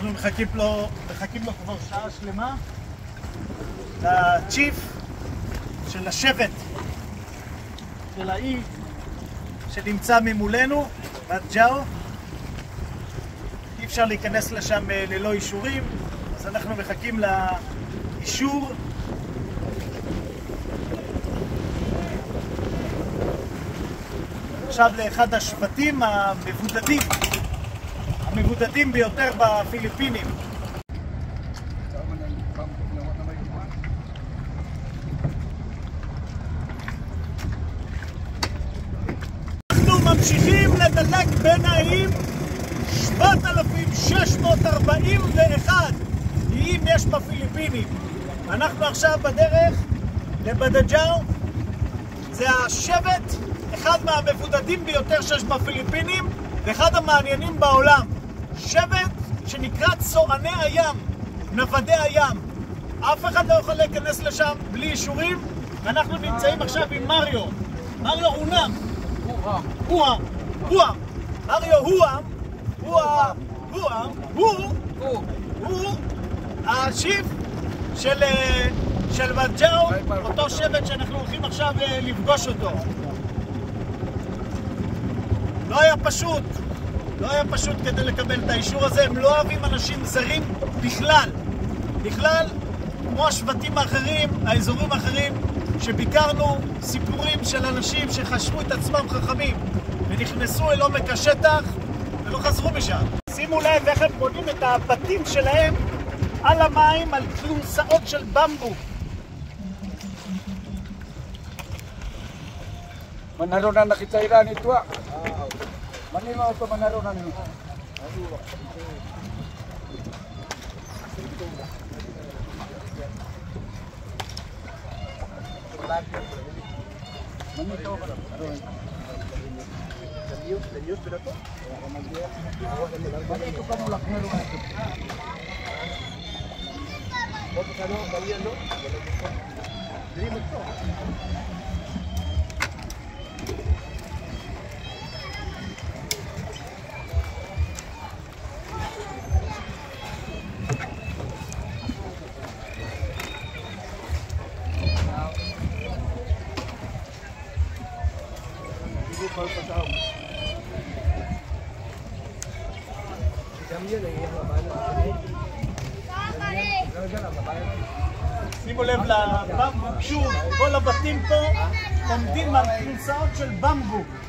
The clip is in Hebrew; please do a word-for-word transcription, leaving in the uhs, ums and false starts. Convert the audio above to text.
אנחנו מחכים לו, מחכים לו כבר שעה שלמה. הצ'יף של השבט של האי שנמצא ממולנו, בת ג'או. אי אפשר להיכנס לשם ללא אישורים, אז אנחנו מחכים לאישור. עכשיו לאחד השבטים המבודדים, המבודדים ביותר בפיליפינים. אנחנו ממשיכים לדלג בין האיים. שבעת אלפים שש מאות ארבעים ואחת איים יש בפיליפינים. אנחנו עכשיו בדרך לבדג'או. זה השבט, אחד מהמבודדים ביותר שיש בפיליפינים ואחד המעניינים בעולם. שבט שנקרא צועני הים, נוודי הים. אף אחד לא יכול להיכנס לשם בלי אישורים. אנחנו נמצאים עכשיו עם מריו. מריו הונם. הוהם. הוהם. מריו הוהם. הוא הוא הוא הוא השיף של של בת ג'או, אותו שבט שאנחנו הולכים עכשיו לפגוש אותו. לא היה פשוט, לא היה פשוט כדי לקבל את האישור הזה. הם לא אוהבים אנשים זרים בכלל, בכלל כמו השבטים האחרים, האזורים האחרים שביקרנו, סיפורים של אנשים שחשבו את עצמם חכמים ונכנסו אל עומק השטח ולא חזרו משם. שימו לב איך הם בונים את הבתים שלהם על המים, על כלונסאות של במבו. Manaronan na kitairan ito ah. Manima ito manaronan ito. Manito ka lang. Danius, Danius pala to? Manito ka mulak meron ito. Oto ka no, balian no? Dili mo ito. שימו לב לבמבו, שוב, כל הבתים פה עומדים על כלונסאות של במבו.